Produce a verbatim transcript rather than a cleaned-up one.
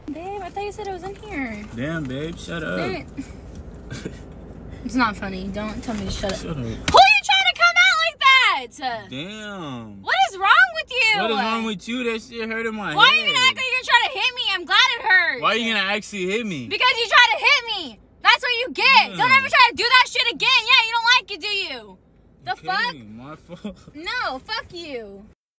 Babe, I thought you said it was in here. Damn, babe, shut up. Babe. It's not funny. Don't tell me to shut up. Shut up. Who are you trying to come out like that? Damn. What is wrong with you? What is wrong with you? That shit hurting my Why head. are you gonna act like you're gonna try to hit me? I'm glad it hurts. Why are you gonna actually hit me? Because you try to hit me. That's what you get. Yeah. Don't ever try to do that shit again. Yeah, you don't like it, do you? The Okay, fuck? my fault. No, fuck you.